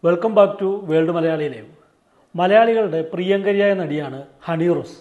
Welcome back to world Malayali live. മലയാളികളുടെ പ്രിയങ്കരിയായ നടിയാണ് ഹണി റോസ്.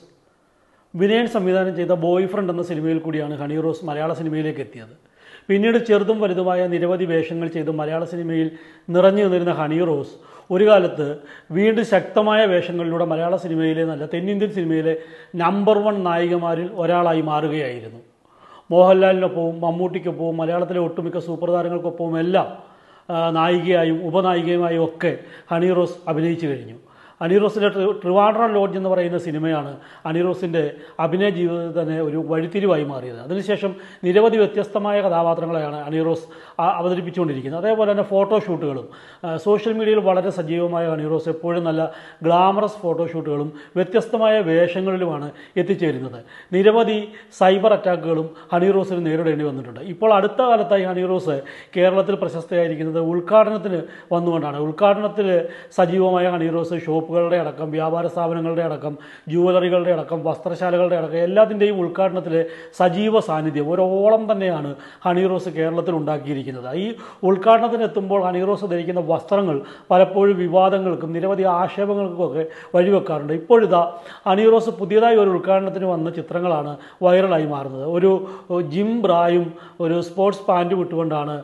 വിനയൻ സംവിധാനം ചെയ്ത ബോയ് ഫ്രണ്ട് എന്ന സിനിമയിൽ കൂടിയാണ് ഹണി റോസ് മലയാള സിനിമയിലേക്ക് എത്തിയത്. പിന്നീട് ചെറുതും വലുതുമായ നിരവധി വേഷങ്ങൾ ചെയ്ത് മലയാള സിനിമയിൽ നിറഞ്ഞു നിന്നിരുന്ന ഹണി റോസ് ഒരു കാലത്ത് വീണ്ടും ശക്തമായ വേഷങ്ങളിലൂടെ മലയാള സിനിമയിലെ നല്ല തെന്നിന്ത്യൻ സിനിമയിലെ നമ്പർ 1 നായികമാരിൽ ഒരാളായി മാറുകയായിരുന്നു. മോഹൻലാലിനൊപ്പവും മമ്മൂട്ടിക്കൊപ്പവും മലയാളത്തിലെ ഒട്ടുമിക്ക സൂപ്പർ താരങ്ങൾക്കൊപ്പവും എല്ലാം നായികയായും ഉപനായികയുമായും ഒക്കെ ഹണി റോസ് അഭിനയിച്ചു കഴിഞ്ഞു. ഹണി റോസിൻ്റെ ട്രിവാൻഡ്രം ലോഡ്ജ് എന്ന് പറയുന്ന സിനിമയാണ് ഹണി റോസിൻ്റെ അഭിനയ ജീവിതത്തിൽ തന്നെ ഒരു വഴിത്തിരിവായി മാറിയത്. അതിനുശേഷം നിരവധി വ്യത്യസ്തമായ കഥാപാത്രങ്ങളെയാണ് ഹണി റോസ് അവതരിപ്പിച്ചുകൊണ്ടിരിക്കുന്നത്. അതേപോലെ തന്നെ ഫോട്ടോഷൂട്ടുകളും സോഷ്യൽ മീഡിയയിൽ വളരെ സജീവമായ ഹണി റോസ് എപ്പോഴും നല്ല ഗ്ലാമറസ് ഫോട്ടോഷൂട്ടുകളും വ്യത്യസ്തമായ വേഷങ്ങളിലുമാണ് എത്തിച്ചേരുന്നത്. നിരവധി സൈബർ അറ്റാക്കുകളും ഹണി റോസിന് നേരിടേണ്ടി വന്നിട്ടുണ്ട്. ഇപ്പോൾ അടുത്ത കാലത്തായി ഹണി റോസ് കേരളത്തിൽ പ്രശസ്തയായിരിക്കുന്നത് ഉദ്ഘാടനത്തിന് വന്നുകൊണ്ടാണ്. ഉദ്ഘാടനത്തിൽ സജീവമായ ഹണി റോസ് ഷോപ്പുകളുടെ അടക്കം, വ്യാപാര സ്ഥാപനങ്ങളുടെ അടക്കം, ജുവലറികളുടെ അടക്കം, വസ്ത്രശാലകളുടെ അടക്കം എല്ലാത്തിൻ്റെയും ഉദ്ഘാടനത്തിൽ സജീവ സാന്നിധ്യം ഒരോളം തന്നെയാണ് ഹണി റോസ് കേരളത്തിൽ ഉണ്ടാക്കിയിരിക്കുന്നത്. ഈ ഉദ്ഘാടനത്തിന് എത്തുമ്പോൾ ഹണി റോസ് ധരിക്കുന്ന വസ്ത്രങ്ങൾ പലപ്പോഴും വിവാദങ്ങൾക്കും നിരവധി ആക്ഷേപങ്ങൾക്കുമൊക്കെ വഴിവെക്കാറുണ്ട്. ഇപ്പോഴിതാ ഹണി റോസ് പുതിയതായി ഒരു ഉദ്ഘാടനത്തിന് വന്ന ചിത്രങ്ങളാണ് വൈറലായി മാറുന്നത്. ഒരു ജിം ബ്രായും ഒരു സ്പോർട്സ് പാൻറ്റും ഇട്ടുകൊണ്ടാണ്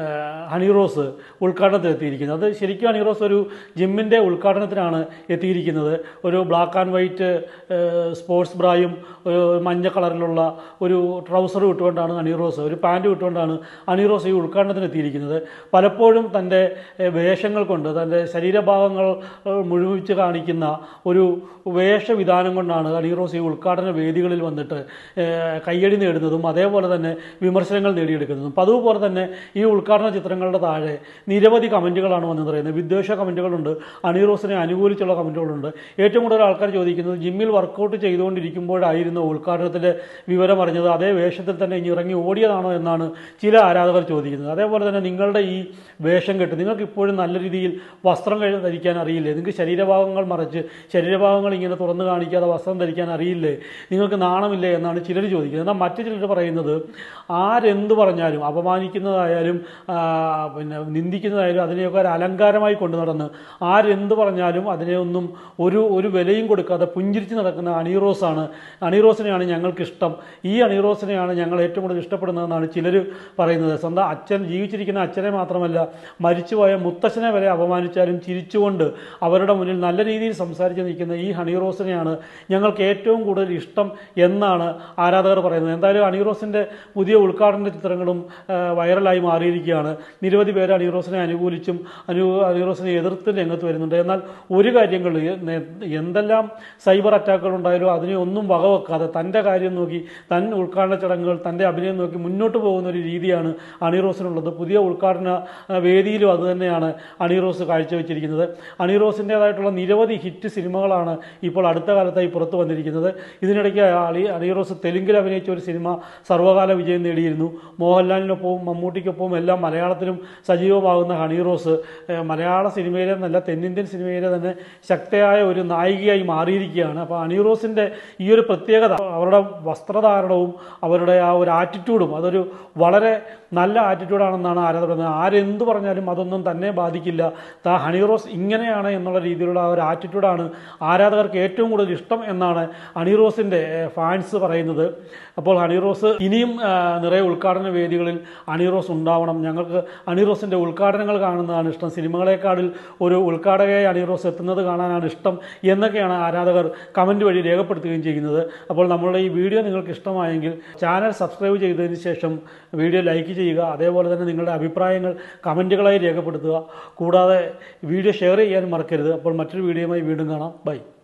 ഹണി റോസ് ഉദ്ഘാടനത്തിൽ എത്തിയിരിക്കുന്നത്. അത് ശരിക്കും ഹണി റോസ് ഒരു ജിമ്മിൻ്റെ ഉദ്ഘാടനത്തിനാണ് എത്തിയിരിക്കുന്നത്. ഒരു ബ്ലാക്ക് ആൻഡ് വൈറ്റ് സ്പോർട്സ് ബ്രായും മഞ്ഞ കളറിലുള്ള ഒരു ട്രൗസറും ഇട്ടുകൊണ്ടാണ് ഹണി റോസ്, ഒരു പാൻറ്റും ഇട്ടുകൊണ്ടാണ് ഹണി റോസ് ഈ ഉദ്ഘാടനത്തിന് എത്തിയിരിക്കുന്നത്. പലപ്പോഴും തൻ്റെ വേഷങ്ങൾ കൊണ്ട്, തൻ്റെ ശരീരഭാഗങ്ങൾ മുഴുവിച്ച് കാണിക്കുന്ന ഒരു വേഷവിധാനം കൊണ്ടാണ് ഹണി റോസ് ഈ ഉദ്ഘാടന വേദികളിൽ വന്നിട്ട് കയ്യടി നേടുന്നതും അതേപോലെ തന്നെ വിമർശനങ്ങൾ നേടിയെടുക്കുന്നതും. അപ്പോൾ അതുപോലെ തന്നെ ഈ ഉദ്ഘാടന ചിത്രങ്ങളുടെ താഴെ നിരവധി കമൻറ്റുകളാണ് വന്നു പറയുന്നത്. വിദ്വേഷ കമൻറ്റുകളുണ്ട്, ഹണി റോസിനെ അനുകൂലിച്ചുള്ള കമൻറ്റുകളുണ്ട്. ഏറ്റവും കൂടുതൽ ആൾക്കാർ ചോദിക്കുന്നത് ജിമ്മിൽ വർക്കൗട്ട് ചെയ്തുകൊണ്ടിരിക്കുമ്പോഴായിരുന്നു ഉദ്ഘാടനത്തിൻ്റെ വിവരം അറിഞ്ഞത്, അതേ വേഷത്തിൽ തന്നെ ഇനി ഇറങ്ങി ഓടിയതാണോ എന്നാണ് ചില ആരാധകർ ചോദിക്കുന്നത്. അതേപോലെ തന്നെ നിങ്ങളുടെ ഈ വേഷം കെട്ട്, നിങ്ങൾക്ക് ഇപ്പോഴും നല്ല രീതിയിൽ വസ്ത്രം ധരിക്കാൻ അറിയില്ലേ? നിങ്ങൾക്ക് ശരീരഭാഗങ്ങൾ മറച്ച് ശരീരഭാഗങ്ങൾ ഇങ്ങനെ തുറന്നു കാണിക്കാതെ വസ്ത്രം ധരിക്കാൻ അറിയില്ലേ? നിങ്ങൾക്ക് നാണമില്ലേ എന്നാണ് ചിലർ ചോദിക്കുന്നത്. എന്നാൽ മറ്റു ചിലർ പറയുന്നത് ആരെന്ത് പറഞ്ഞാലും, അപമാനിക്കുന്നതായാലും പിന്നെ നിന്ദിക്കുന്നതായാലും അതിനെയൊക്കെ ഒരു അലങ്കാരമായി കൊണ്ടു നടന്ന് ആരെന്ത് പറഞ്ഞാലും അതിനെ ഒന്നും ഒരു വിലയും കൊടുക്കാതെ പുഞ്ചിരിച്ച് നടക്കുന്ന ഹണി റോസാണ്. ഹണി റോസിനെയാണ് ഞങ്ങൾക്കിഷ്ടം, ഈ ഹണി റോസിനെയാണ് ഞങ്ങൾ ഏറ്റവും കൂടുതൽ ഇഷ്ടപ്പെടുന്നതെന്നാണ് ചിലർ പറയുന്നത്. സ്വന്തം അച്ഛൻ, ജീവിച്ചിരിക്കുന്ന അച്ഛനെ മാത്രമല്ല മരിച്ചുപോയ മുത്തച്ഛനെ വരെ അപമാനിച്ചാലും ചിരിച്ചുകൊണ്ട് അവരുടെ മുന്നിൽ നല്ല രീതിയിൽ സംസാരിച്ച് നിൽക്കുന്ന ഈ ഹണി റോസിനെയാണ് ഞങ്ങൾക്ക് ഏറ്റവും കൂടുതൽ ഇഷ്ടം എന്നാണ് ആരാധകർ പറയുന്നത്. എന്തായാലും ഹണി റോസിൻ്റെ പുതിയ ഉദ്ഘാടന ചിത്രങ്ങളും വൈറലായി മാറിയിരിക്കുകയാണ്. നിരവധി പേര് ഹണി റോസിനെ അനുകൂലിച്ചും ഹണി റോസിനെ എതിർത്തും രംഗത്ത് വരുന്നുണ്ട്. എന്നാൽ ഒരു കാര്യങ്ങൾ, എന്തെല്ലാം സൈബർ അറ്റാക്കുകൾ ഉണ്ടായാലും അതിനെ ഒന്നും വകവെക്കാതെ തൻ്റെ കാര്യം നോക്കി, ഉദ്ഘാടന ചടങ്ങുകൾ, തൻ്റെ അഭിനയം നോക്കി മുന്നോട്ട് പോകുന്ന ഒരു രീതിയാണ് ഹണി റോസിനുള്ളത്. പുതിയ ഉദ്ഘാടന വേദിയിലും അതുതന്നെയാണ് ഹണി റോസ് കാഴ്ചവെച്ചിരിക്കുന്നത്. ഹണി റോസിൻ്റേതായിട്ടുള്ള നിരവധി ഹിറ്റ് സിനിമകളാണ് ഇപ്പോൾ അടുത്ത കാലത്തായി പുറത്തു വന്നിരിക്കുന്നത്. ഇതിനിടയ്ക്ക് ഹണി റോസ് തെലുങ്കിൽ അഭിനയിച്ച ഒരു സിനിമ സർവ്വകാല വിജയം നേടിയിരുന്നു. മോഹൻലാലിനൊപ്പവും മമ്മൂട്ടിക്കൊപ്പവും എല്ലാം മലയാളത്തിലും സജീവമാകുന്ന ഹണി റോസ് മലയാള സിനിമയിലെ നല്ല തെന്നിന്ത്യൻ സിനിമയിലെ തന്നെ ശക്തയായ ഒരു നായികയായി മാറിയിരിക്കുകയാണ്. അപ്പോൾ ഹണി റോസിൻ്റെ ഈ ഒരു പ്രത്യേകത, അവരുടെ വസ്ത്രധാരണവും അവരുടെ ആ ഒരു ആറ്റിറ്റ്യൂഡും അതൊരു വളരെ നല്ല ആറ്റിറ്റ്യൂഡാണെന്നാണ് ആരാധകർ പറയുന്നത്. ആരെന്ത് പറഞ്ഞാലും അതൊന്നും തന്നെ ബാധിക്കില്ല, ഹണി റോസ് ഇങ്ങനെയാണ് എന്നുള്ള രീതിയിലുള്ള ആ ഒരു ആറ്റിറ്റ്യൂഡാണ് ആരാധകർക്ക് ഏറ്റവും കൂടുതൽ ഇഷ്ടം എന്നാണ് ഹണി റോസിൻ്റെ ഫാൻസ് പറയുന്നത്. അപ്പോൾ ഹണി റോസ് ഇനിയും നിറയെ ഉദ്ഘാടന വേദികളിൽ ഹണി റോസ് ഉണ്ടാവണം, ഞങ്ങൾക്ക് ഹണി റോസിൻ്റെ ഉദ്ഘാടനങ്ങൾ കാണുന്നതാണ് ഇഷ്ടം, സിനിമകളെക്കാളിൽ ഒരു ഉദ്ഘാടകയായി ഹണി റോസ് എത്തുന്നത് കാണാനാണ് ഇഷ്ടം എന്നൊക്കെയാണ് ആരാധകർ കമൻറ്റ് വഴി രേഖപ്പെടുത്തുകയും ചെയ്യുന്നത്. അപ്പോൾ നമ്മളുടെ ഈ വീഡിയോ നിങ്ങൾക്ക് ഇഷ്ടമായെങ്കിൽ ചാനൽ സബ്സ്ക്രൈബ് ചെയ്തതിന് ശേഷം വീഡിയോ ലൈക്ക് ചെയ്യുക. അതേപോലെ തന്നെ നിങ്ങളുടെ അഭിപ്രായങ്ങൾ കമൻറ്റുകളായി രേഖപ്പെടുത്തുക. കൂടാതെ വീഡിയോ ഷെയർ ചെയ്യാൻ മറക്കരുത്. അപ്പോൾ മറ്റൊരു വീഡിയോയുമായി വീണ്ടും കാണാം. ബൈ.